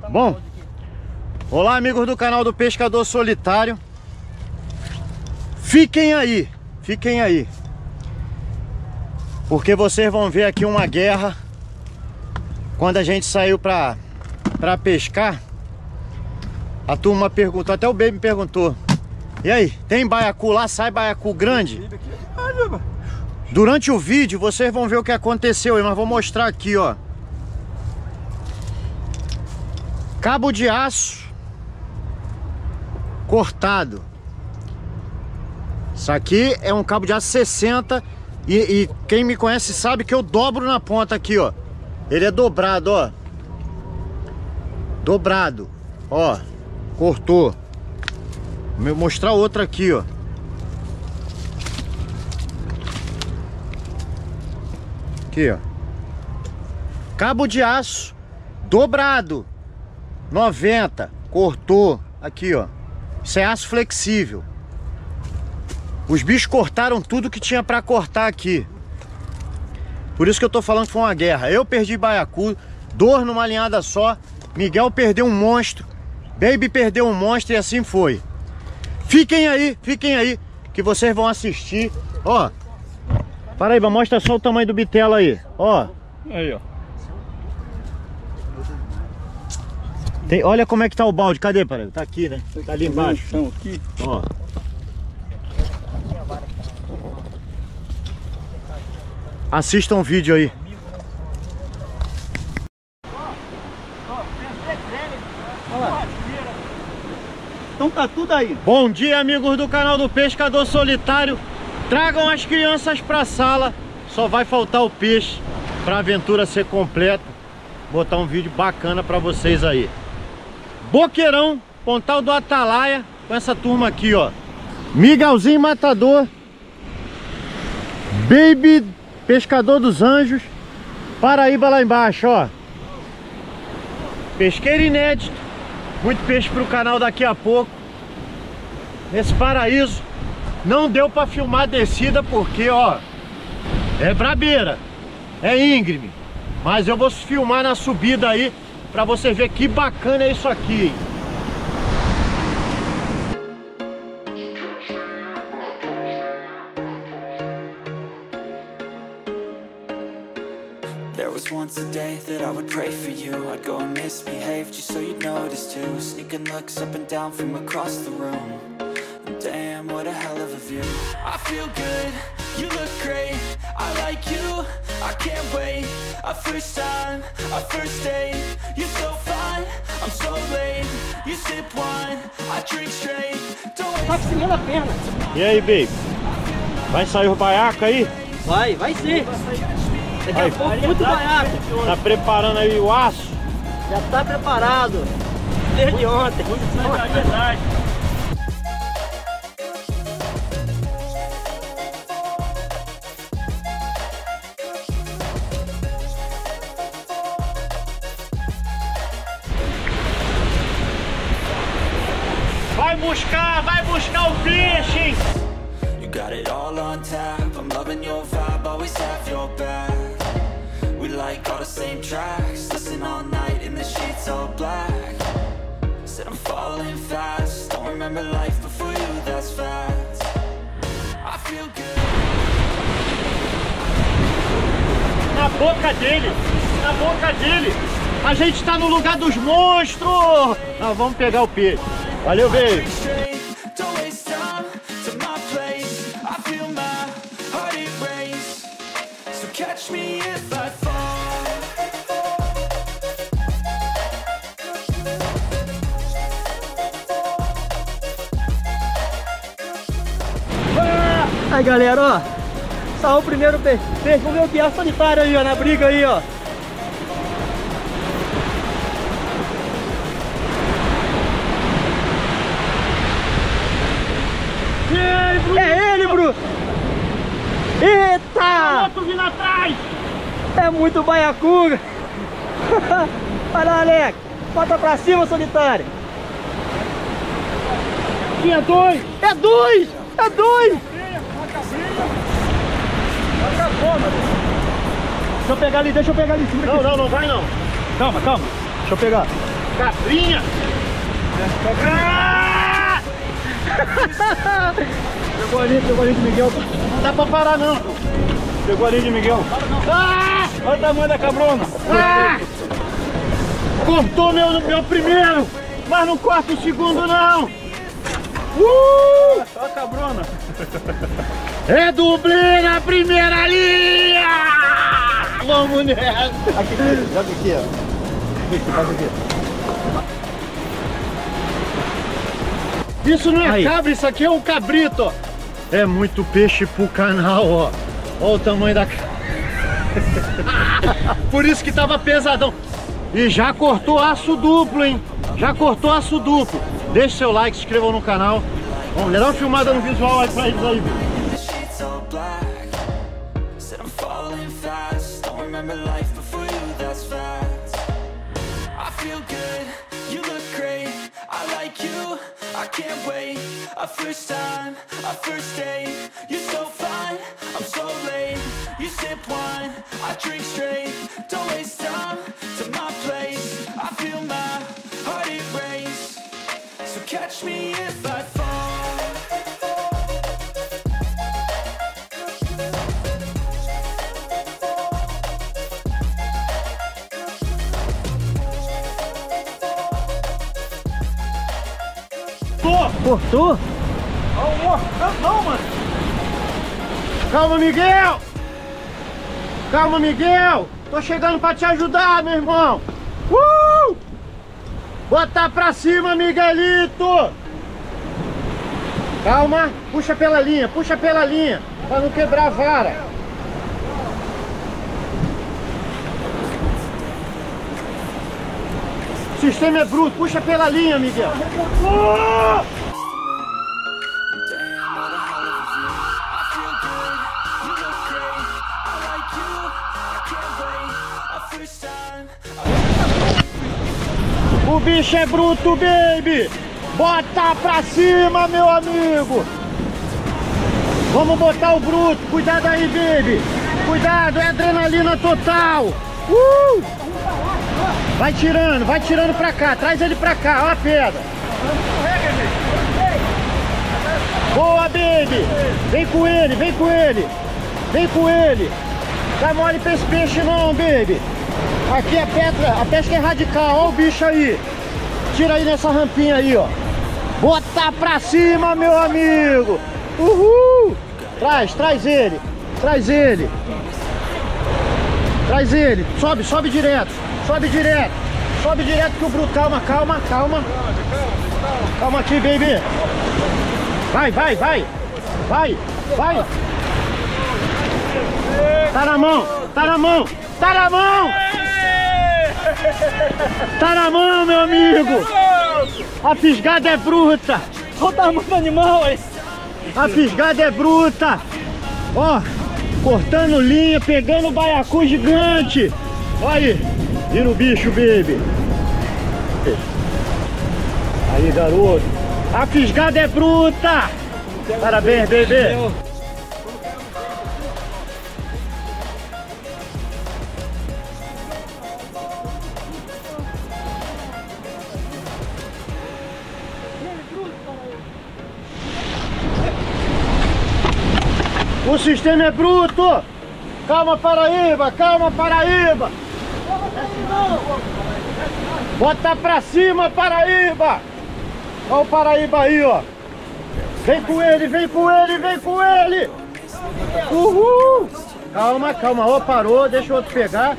Bom, olá amigos do canal do Pescador Solitário. Fiquem aí, porque vocês vão ver aqui uma guerra. Quando a gente saiu pra pescar, a turma perguntou, até o Baby me perguntou: e aí, tem baiacu lá? Sai baiacu grande? Durante o vídeo vocês vão ver o que aconteceu, mas vou mostrar aqui, ó. Cabo de aço cortado. Isso aqui é um cabo de aço 60 e quem me conhece sabe que eu dobro na ponta aqui, ó. Ele é dobrado, ó. Dobrado, ó. Cortou. Vou mostrar outra aqui, ó. Aqui, ó. Cabo de aço dobrado 90, cortou. Aqui, ó. Isso é aço flexível. Os bichos cortaram tudo que tinha pra cortar aqui. Por isso que eu tô falando que foi uma guerra. Eu perdi baiacu, dor numa linhada só. Miguel perdeu um monstro, Baby perdeu um monstro e assim foi. Fiquem aí, que vocês vão assistir. Ó, Paraíba, mostra só o tamanho do bitelo aí. Ó. Aí, ó. Olha como é que tá o balde. Cadê, Paraíba? Tá aqui, né? Tá ali embaixo. Aqui. Ó. Assistam o vídeo aí. Então tá tudo aí. Bom dia, amigos do canal do Pescador Solitário. Tragam as crianças pra sala. Só vai faltar o peixe pra aventura ser completa. Botar um vídeo bacana pra vocês aí. Boqueirão, Pontal do Atalaia, com essa turma aqui, ó. Miguelzinho Matador, Baby Pescador dos Anjos, Paraíba lá embaixo, ó. Pesqueiro inédito, muito peixe pro canal daqui a pouco. Nesse paraíso, não deu pra filmar a descida porque, ó, é brabeira, é íngreme. Mas eu vou filmar na subida aí pra você ver que bacana é isso aqui, hein? There was once a day that I would pray for you. I'd go and misbehave just so you'd notice too. Sneaking looks up and down from across the room. And damn, what a hell of a view. I feel good, you look great. I like you, I can't wait. A first time, a first date. You're so fine, I'm so late. You sip wine, I drink straight. Don't Tá a perna. E aí, Baby? Vai sair o baiaco aí? Vai sim. Daqui a pouco muito baiaco. Tá preparando aí o aço? Já tá preparado. Desde ontem. Vai buscar o peixe, hein? You got it all on tap. I'm loving your vibe, always have your back. We like all the same tracks. Listen all night in the sheets all black. Said I'm falling fast. Don't remember life before you, that's fact. I feel good. Na boca dele. A gente tá no lugar dos monstros. Nós vamos pegar o peixe. Valeu, Baby. Don't waste time to my place. I feel my heart erase. So catch me if I fall. Aí galera, ó, saiu o primeiro peixe. Vamos ver o que é solitário aí, ó, na briga aí, ó. É ele, Bru! Eita! Outro vindo atrás! É muito baiacu! Olha lá, Alex! Bota pra cima, solitário! Tinha dois! É dois! É dois! Deixa eu pegar ali em cima. Não vai não. Calma. Deixa eu pegar. Cabrinha! Ah! Pegou ali de Miguel. Não dá pra parar não. Pegou ali de Miguel. Ah! Olha o tamanho da cabrona. Ah! Cortou meu primeiro, mas não corta o segundo não. Olha a cabrona. É dublê na primeira linha! Vamos nessa! Aqui, joga aqui, ó. Aqui, faz aqui. Isso não é Aí. cabra, isso aqui é um cabrito, ó. É muito peixe pro canal, ó. Olha o tamanho da... Por isso que tava pesadão. E já cortou aço duplo, hein? Já cortou aço duplo. Deixe seu like, se inscreva no canal. Vamos dar uma filmada no visual aí pra eles aí, viu? The sheets all black. Said I'm falling fast. Don't remember life before you, that's facts. I feel good, you look great. I like you, I can't wait. A first time, a first date. You're so fine, I'm so late. You sip wine, I drink straight. Don't waste time to my place. I feel my heart erase. So catch me if I fall. Cortou? Não, mano. Calma, Miguel. Calma, Miguel. Tô chegando pra te ajudar, meu irmão. Botar pra cima, Miguelito. Calma. Puxa pela linha, pra não quebrar a vara. O sistema é bruto, puxa pela linha, Miguel. O bicho é bruto, baby! Bota pra cima, meu amigo! Vamos botar o bruto! Cuidado aí, baby! Cuidado, é adrenalina total! Vai tirando pra cá, traz ele pra cá, ó a pedra! Boa, baby! Vem com ele, vem com ele! Vem com ele! Dá mole pra esse peixe não, baby! Aqui a pesca é radical, ó o bicho aí. Tira aí nessa rampinha aí, ó. Bota pra cima, meu amigo. Uhul. Traz ele. Traz ele. Traz ele. Sobe direto. Sobe direto que o bruto. Calma. Calma aqui, baby. Vai. Tá na mão. Tá na mão, meu amigo! A fisgada é bruta! Olha o tamanho do animal aí! A fisgada é bruta! Ó, cortando linha, pegando baiacu gigante! Olha aí! Vira o bicho, baby! Aí, garoto! A fisgada é bruta! Parabéns, baby! O sistema é bruto! Calma, Paraíba! Bota pra cima, Paraíba! Olha o Paraíba aí, ó! Vem com ele! Uhul! Calma, ó, parou, deixa o outro pegar.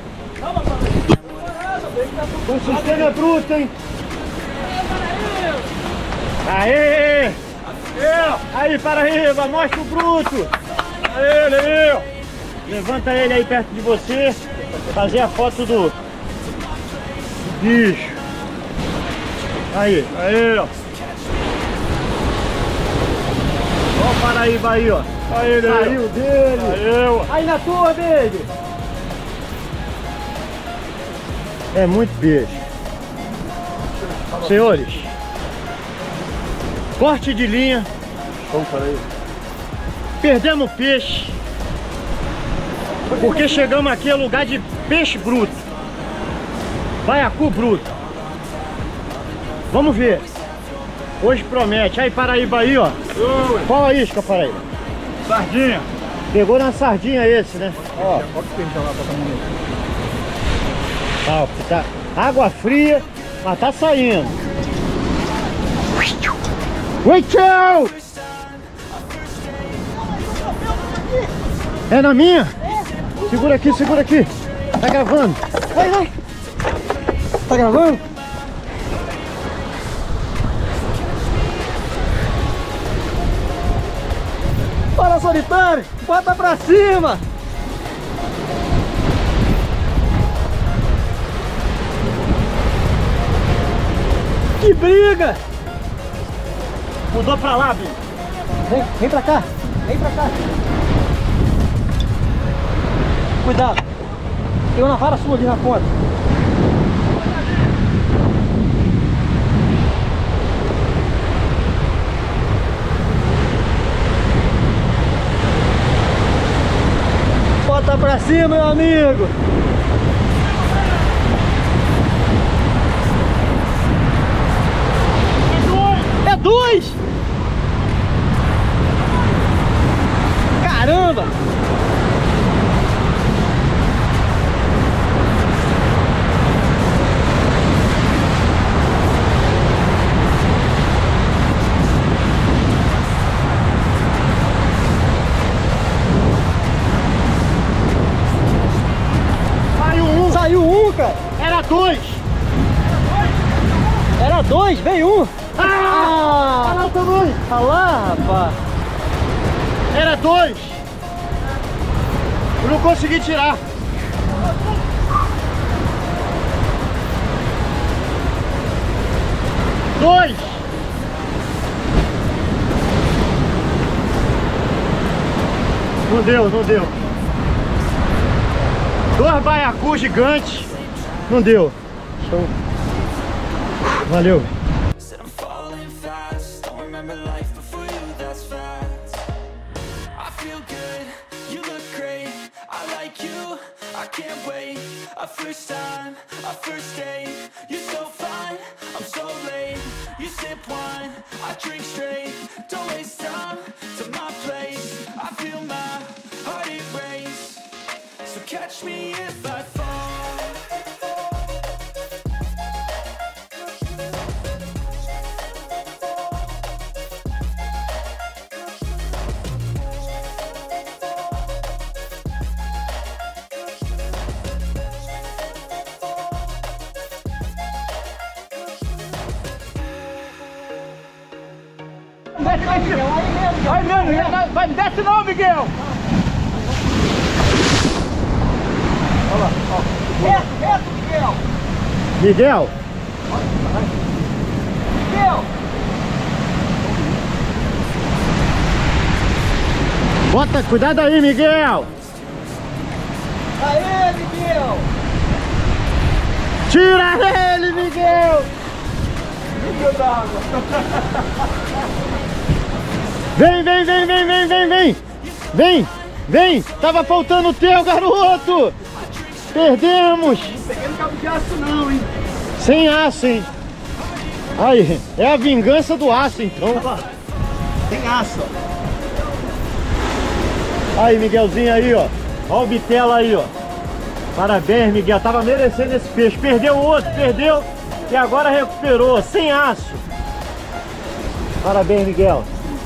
O sistema é bruto, hein? Aê! Aí, Paraíba, mostra o bruto! Ele aí! Levanta ele aí perto de você, fazer a foto do bicho. Aí, ó. Ó o Paraíba aí, ó. Aí, saiu dele. Aí na tua, baby. É muito peixe. Senhores, corte de linha. Vamos para aí. Perdemos peixe. Porque chegamos aqui a lugar de peixe bruto. Baiacu bruto. Vamos ver. Hoje promete. Aí, Paraíba aí, ó. Qual a isca, Paraíba? Sardinha. Pegou na sardinha esse, né? Ó. Ó, tá água fria, mas tá saindo. Oi, tchau! É na minha? Segura aqui, segura aqui. Tá gravando. Vai, vai. Tá gravando? Bora, solitário. Bota pra cima. Que briga! Mudou pra lá, Bi. Vem pra cá. Vem pra cá. Cuidado. Tem uma vara sua ali na ponta. Bota pra cima, meu amigo. É dois! Caramba! Saiu um, cara! Era dois! Era dois, veio um! Ah! Olha lá o tamanho! Olha lá, rapaz! Era dois! Eu não consegui tirar! Dois! Não deu, não deu! Dois baiacu gigantes! Não deu! Show! Valeu! A first time, a first date. You're so fine, I'm so late. You sip wine, I drink straight. Don't waste time to my place. I feel my heart erase. So catch me if I fall. Vai mesmo, vai, desce não, Miguel! Olha lá, ó. Reto, Miguel! Miguel! Miguel! Bota, cuidado aí, Miguel! Aê, Miguel! Tira ele, Miguel! Miguel d'água! Vem, vem, vem, vem, vem, vem, vem! Vem, vem! Tava faltando o teu, garoto! Perdemos! Não peguei no cabo de aço não, hein? Sem aço, hein? Aí, é a vingança do aço, então. Tem aço, ó. Aí, Miguelzinho aí, ó. Ó o bitela aí, ó. Parabéns, Miguel. Tava merecendo esse peixe. Perdeu o outro, perdeu. E agora recuperou, sem aço. Parabéns, Miguel.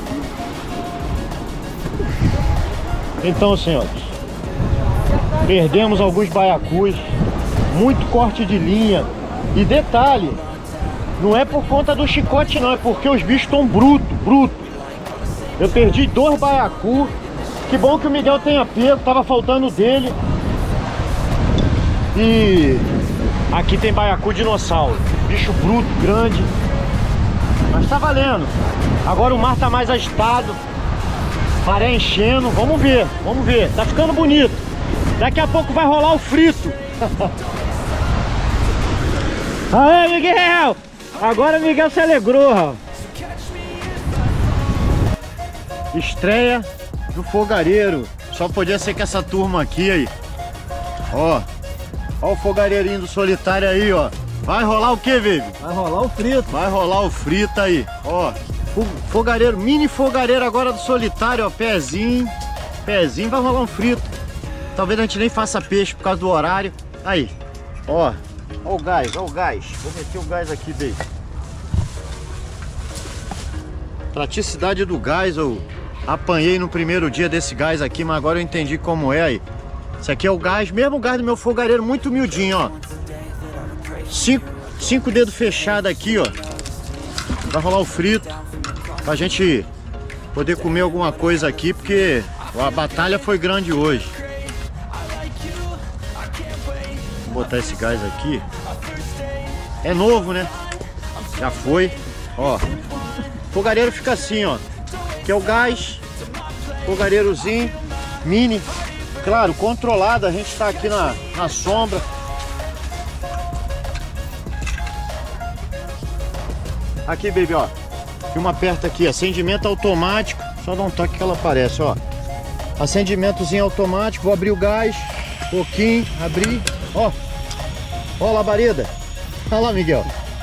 Então, senhores, perdemos alguns baiacus, muito corte de linha. E detalhe, não é por conta do chicote não, é porque os bichos estão bruto. Eu perdi 2 baiacu. Que bom que o Miguel tenha pego, tava faltando dele. E aqui tem baiacu dinossauro, bicho bruto, grande. Mas tá valendo. Agora o mar tá mais agitado, maré enchendo, vamos ver, tá ficando bonito. Daqui a pouco vai rolar o frito. Aê, Miguel! Agora o Miguel se alegrou, ó. Estreia do fogareiro. Só podia ser que essa turma aqui aí. Ó o fogareirinho do solitário aí, ó. Vai rolar o que, baby? Vai rolar o frito. Vai rolar o frito aí, ó. Fogareiro, mini fogareiro agora do solitário, ó. Pezinho, vai rolar um frito. Talvez a gente nem faça peixe por causa do horário. Aí, ó. Ó o gás, ó o gás. Vou meter o gás aqui, baby. Praticidade do gás, eu apanhei no primeiro dia desse gás aqui, mas agora eu entendi como é aí. Esse aqui é o gás, mesmo o gás do meu fogareiro, muito humildinho, ó. Cinco dedos fechados aqui, ó. Vai rolar o frito pra gente poder comer alguma coisa aqui, porque a batalha foi grande hoje. Vou botar esse gás aqui. É novo, né? Já foi. Ó. Fogareiro fica assim, ó. Que é o gás. Fogareirozinho. Mini. Claro, controlado. A gente tá aqui na sombra. Aqui, baby, ó. Filma perto aqui. Acendimento automático. Só dá um toque que ela aparece, ó. Acendimentozinho automático. Vou abrir o gás. Pouquinho. Abrir. Ó. Ó a labareda. Olha lá, Miguel.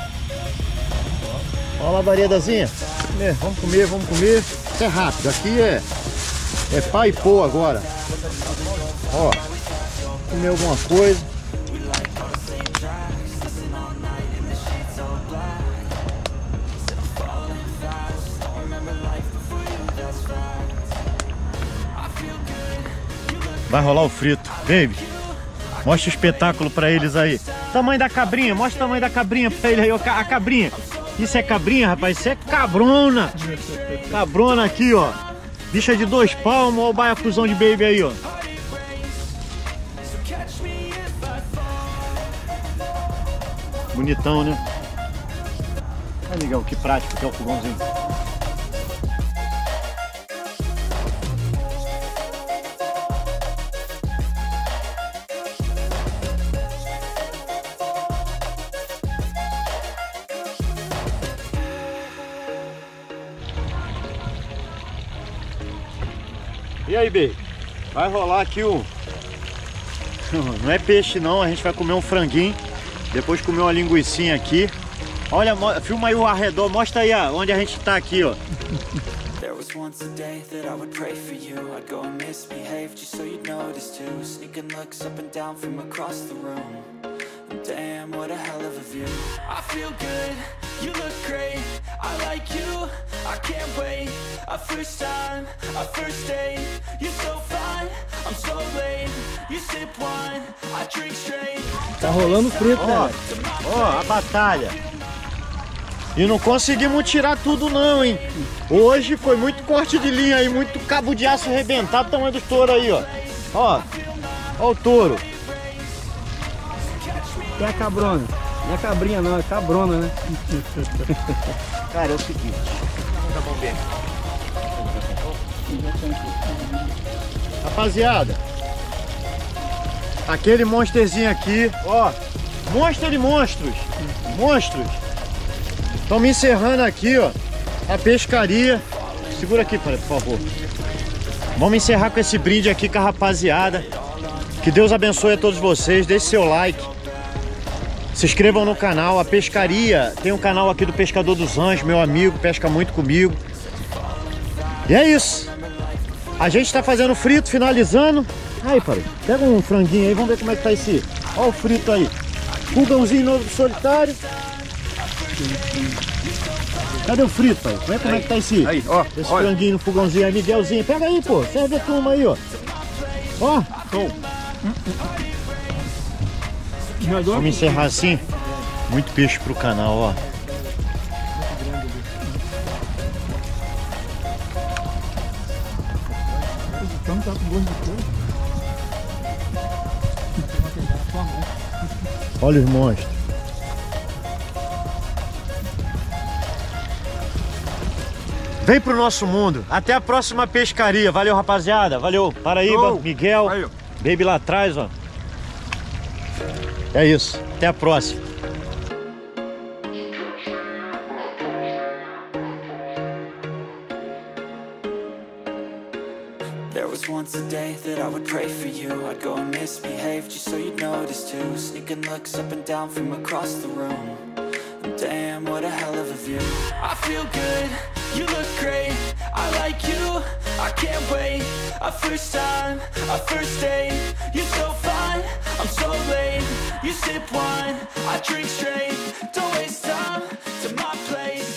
Ó a labaredazinha. Vamos comer, vamos comer. Isso é rápido. Aqui é pá e pô agora. Ó. Comer alguma coisa. Vai rolar o frito, baby. Mostra o espetáculo pra eles aí. Tamanho da cabrinha, mostra o tamanho da cabrinha pra ele aí, ó, a cabrinha. Isso é cabrinha, rapaz, isso é cabrona. Cabrona aqui, ó. Bicha de 2 palmos, ó o baiacuzão de baby aí, ó. Bonitão, né? Olha, Miguel, que prático que é o fogãozinho. E aí, baby? Vai rolar aqui o... Não é peixe não, a gente vai comer um franguinho. Depois comer uma linguicinha aqui. Olha, filma aí o arredor, mostra aí onde a gente tá aqui, ó. There was once a day that I would pray for you. I'd go and misbehave just so you'd notice too. Sneaking looks up and down from across the room. Damn, what a hell of a view. I feel good, you look great. I like you, I can't wait. A first time, a first date. You're so fine, I'm so late. You sip wine, I drink straight. Tá rolando frito, né? Ó, a batalha. E não conseguimos tirar tudo não, hein? Hoje foi muito corte de linha aí, muito cabo de aço arrebentado, tamanho do touro aí, ó. Ó o touro. Que é a cabrona? Não é cabrinha não, é cabrona, né? Cara, é o seguinte. Tá bom, bem. Rapaziada, aquele monsterzinho aqui, ó. Monstro de monstros. Monstros. Estão me encerrando aqui, ó. A pescaria. Segura aqui, por favor. Vamos encerrar com esse brinde aqui com a rapaziada. Que Deus abençoe a todos vocês. Deixe seu like. Se inscrevam no canal. A pescaria, tem um canal aqui do Pescador dos Anjos, meu amigo, pesca muito comigo. E é isso. A gente tá fazendo frito, finalizando. Aí, pai, pega um franguinho aí, vamos ver como é que tá esse. Ó o frito aí. Fogãozinho novo do solitário. Cadê o frito, pai? Vê como é que tá esse. Aí, ó. Esse franguinho no fogãozinho aí, Miguelzinho. Pega aí, pô. Serve a turma aí, ó. Ó. Vamos encerrar assim. Muito peixe pro canal, ó. Olha os monstros. Vem pro nosso mundo. Até a próxima pescaria. Valeu, rapaziada. Valeu. Paraíba, Miguel. Valeu. Baby lá atrás, ó. É isso. Até a próxima. There was once It's the day that I would pray for you. I'd go and misbehave just so you'd notice too. Sneaking looks up and down from across the room. And damn, what a hell of a view. I feel good, you look great, I like you, I can't wait. A first time, a first date, you're so fine, I'm so late. You sip wine, I drink straight, don't waste time to my place.